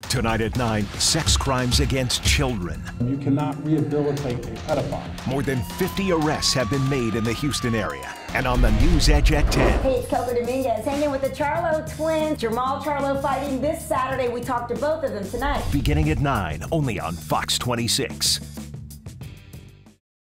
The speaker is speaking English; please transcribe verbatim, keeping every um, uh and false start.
Tonight at nine, sex crimes against children. You cannot rehabilitate a pedophile. More than fifty arrests have been made in the Houston area. And on the News Edge at ten. Hey, it's Coco Dominguez hanging with the Charlo twins. Jamal Charlo fighting this Saturday. We talked to both of them tonight. Beginning at nine, only on Fox twenty-six.